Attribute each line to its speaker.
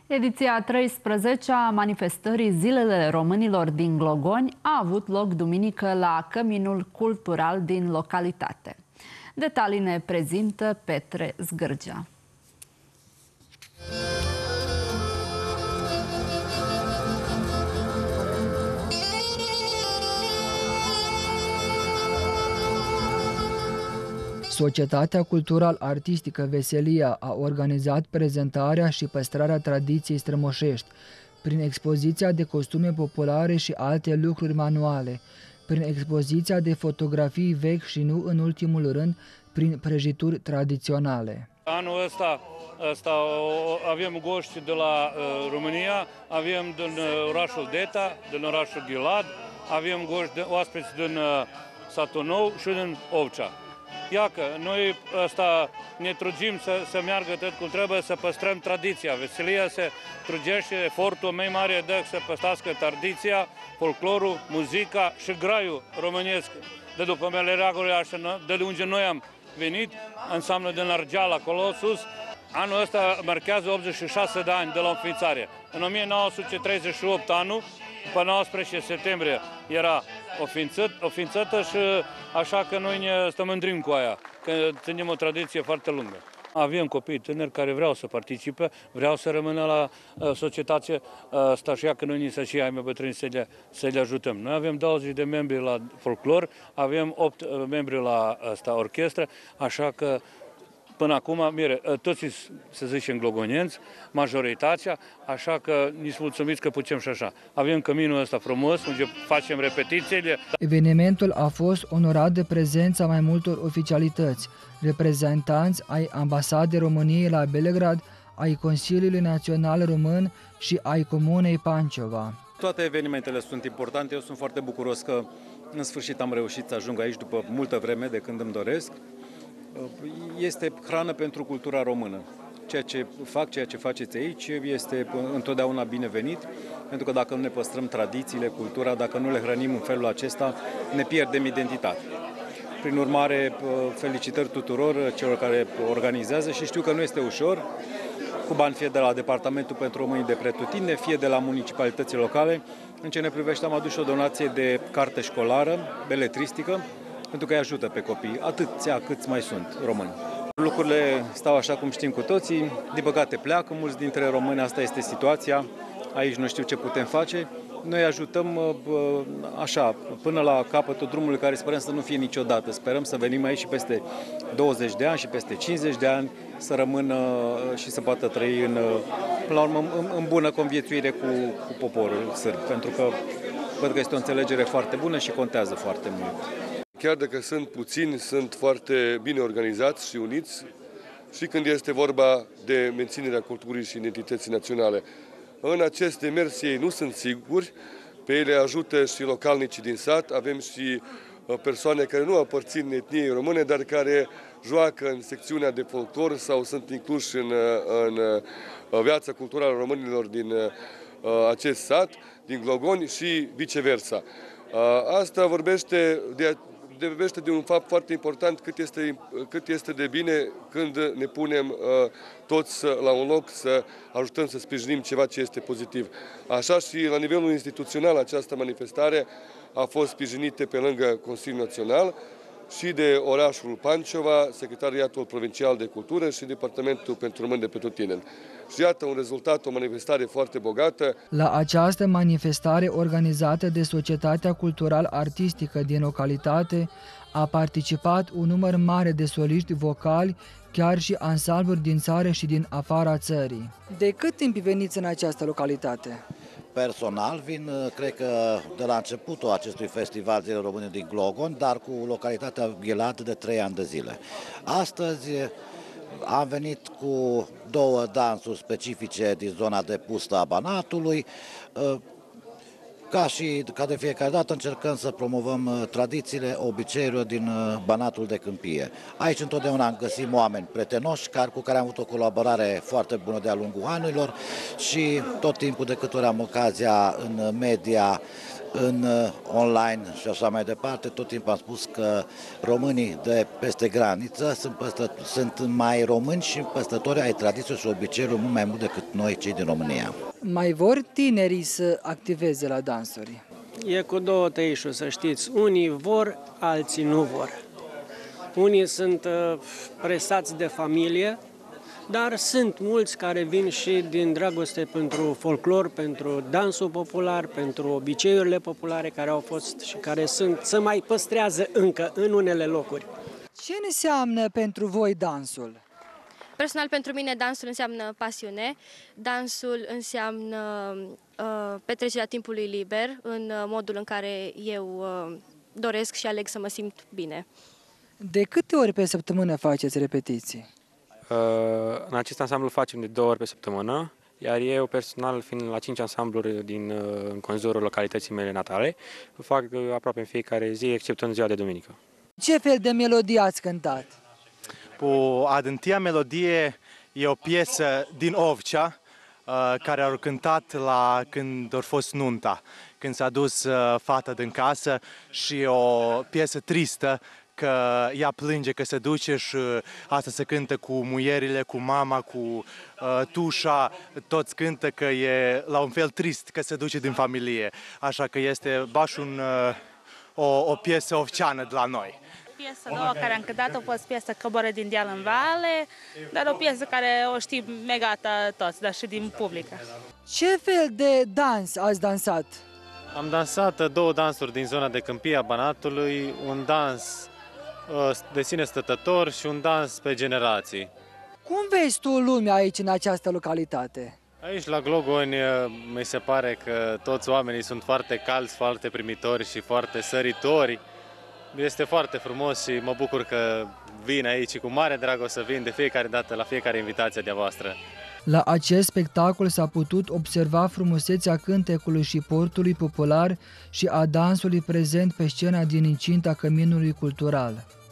Speaker 1: Ediția 13 a manifestării Zilele Românilor din Glogoni a avut loc duminică la Căminul Cultural din localitate. Detalii ne prezintă Petre Zgârgea.
Speaker 2: Societatea Cultural-Artistică Veselia a organizat prezentarea și păstrarea tradiției strămoșești, prin expoziția de costume populare și alte lucruri manuale, prin expoziția de fotografii vechi și nu în ultimul rând, prin prăjituri tradiționale.
Speaker 3: Anul ăsta avem goști de la România, avem din orașul Deta, din orașul Ghilat, avem goști oaspeți din Satul Nou și din Ovcea. Iacă, noi ne trugim să meargă tot cum trebuie, să păstrăm tradiția. Veselia se trugește, efortul mai mare dă să păstrească tradiția, folclorul, muzica și graiul românesc. De după Melereagului, de unde noi am venit, înseamnă din Argeal, acolo sus. Anul ăsta marchează 86 de ani de la înființare. În 1938 anul, pe 19 septembrie, era oființată și așa că noi ne stămândrim cu aia, că ținem o tradiție foarte lungă. Avem copii tânări care vreau să participe, vreau să rămână la societate asta, așa că noi să și ai mai bătrâni să le ajutăm. Noi avem 20 de membri la folclor, avem 8 membri la orchestră, așa că până acum, toți, să zicem, glogonienți, majoritatea, așa că nici mulțumiți că putem și așa. Avem căminul ăsta frumos, unde facem repetițiile.
Speaker 2: Evenimentul a fost onorat de prezența mai multor oficialități, reprezentanți ai Ambasadei României la Belgrad, ai Consiliului Național Român și ai Comunei Panciova.
Speaker 4: Toate evenimentele sunt importante, eu sunt foarte bucuros că în sfârșit am reușit să ajung aici după multă vreme de când îmi doresc. Este hrană pentru cultura română. Ceea ce faceți aici este întotdeauna binevenit, pentru că dacă nu ne păstrăm tradițiile, cultura, dacă nu le hrănim în felul acesta, ne pierdem identitate. Prin urmare, felicitări tuturor celor care organizează și știu că nu este ușor, cu bani fie de la Departamentul pentru Românii de Pretutindeni, fie de la municipalitățile locale. În ce ne privește, am adus și o donație de carte școlară, beletristică, pentru că îi ajută pe copii, atâția câți mai sunt români. Lucrurile stau așa cum știm cu toții, din păcate pleacă mulți dintre români, asta este situația, aici nu știu ce putem face. Noi ajutăm așa, până la capătul drumului care sperăm să nu fie niciodată. Sperăm să venim aici și peste 20 de ani și peste 50 de ani să rămână și să poată trăi până la urmă, în bună conviețuire cu poporul sârb, pentru că văd că este o înțelegere foarte bună și contează foarte mult.
Speaker 5: Chiar dacă sunt puțini, sunt foarte bine organizați și uniți și când este vorba de menținerea culturii și identității naționale. În acest demers ei nu sunt siguri, pe ele ajută și localnicii din sat, avem și persoane care nu aparțin etniei române, dar care joacă în secțiunea de folclor sau sunt incluși în viața culturală a românilor din acest sat, din Glogoni și viceversa. Asta vorbește de un fapt foarte important cât este de bine când ne punem toți la un loc să ajutăm să sprijinim ceva ce este pozitiv. Așa și la nivelul instituțional această manifestare a fost sprijinită pe lângă Consiliul Național și de orașul Panciova, Secretariatul Provincial de Cultură și Departamentul pentru Români de Pretutindeni. Și iată un rezultat, o manifestare foarte bogată.
Speaker 2: La această manifestare organizată de Societatea Cultural-Artistică din localitate a participat un număr mare de soliști vocali, chiar și ansambluri din țară și din afara țării. De cât timp veniți în această localitate?
Speaker 6: Personal vin, cred că de la începutul acestui festival Zilele Române din Glogon, dar cu localitatea Ghilat de 3 ani de zile. Astăzi am venit cu 2 dansuri specifice din zona de pustă a Banatului. Ca de fiecare dată încercăm să promovăm tradițiile, obiceiurile din Banatul de Câmpie. Aici întotdeauna găsim oameni prietenoși cu care am avut o colaborare foarte bună de-a lungul anilor și tot timpul de câte ori am ocazia în media, în online și așa mai departe, tot timpul am spus că românii de peste graniță sunt mai români și păstrători ai tradiției și obiceiurilor mult mai mult decât noi cei din România.
Speaker 2: Mai vor tinerii să activeze la dansuri?
Speaker 7: E cu două tăișuri, să știți. Unii vor, alții nu vor. Unii sunt presați de familie, dar sunt mulți care vin și din dragoste pentru folclor, pentru dansul popular, pentru obiceiurile populare care au fost și care se mai păstrează încă în unele locuri.
Speaker 2: Ce înseamnă pentru voi dansul?
Speaker 8: Personal, pentru mine, dansul înseamnă pasiune, dansul înseamnă petrecerea timpului liber în modul în care eu doresc și aleg să mă simt bine.
Speaker 2: De câte ori pe săptămână faceți repetiții?
Speaker 9: În acest ansamblu facem de 2 ori pe săptămână, iar eu personal, fiind la 5 ansambluri din înconjurul localității mele natale, fac aproape în fiecare zi, exceptând ziua de duminică.
Speaker 2: Ce fel de melodie ați cântat?
Speaker 10: Adântia melodie e o piesă din Ovcea, care au cântat când a fost nunta, când s-a dus fata din casă, și o piesă tristă, că ea plânge că se duce și asta se cântă cu muierile, cu mama, cu tușa, toți cântă că e la un fel trist că se duce din familie, așa că este baș o piesă ovceană de la noi.
Speaker 11: Piesa nouă care am cântat a fost piesa Coboară din deal în vale, dar o piesă care o știm megata toți, dar și din public.
Speaker 2: Ce fel de dans ați dansat?
Speaker 12: Am dansat 2 dansuri din zona de Câmpie a Banatului, un dans de sine stătător și un dans pe generații.
Speaker 2: Cum vezi tu lumea aici, în această localitate?
Speaker 12: Aici, la Glogoni, mi se pare că toți oamenii sunt foarte calzi, foarte primitori și foarte săritori. Este foarte frumos și mă bucur că vin aici și cu mare dragoste vin de fiecare dată la fiecare invitație de-a voastră.
Speaker 2: La acest spectacol s-a putut observa frumusețea cântecului și portului popular și a dansului prezent pe scena din incinta Căminului Cultural.